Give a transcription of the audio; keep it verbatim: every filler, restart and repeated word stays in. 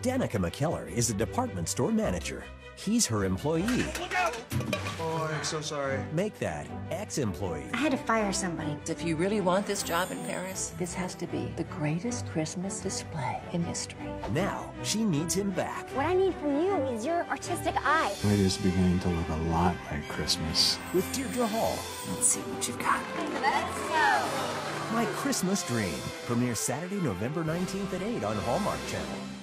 Danica McKellar is a department store manager. He's her employee. Look out! Oh, I'm so sorry. Make that ex-employee. I had to fire somebody. If you really want this job in Paris, this has to be the greatest Christmas display in history. Now, she needs him back. What I need from you is your artistic eye. It is beginning to look a lot like Christmas. With Deirdre Hall. Let's see what you've got. Let's go! My Christmas Dream. Premieres Saturday, November nineteenth at eight on Hallmark Channel.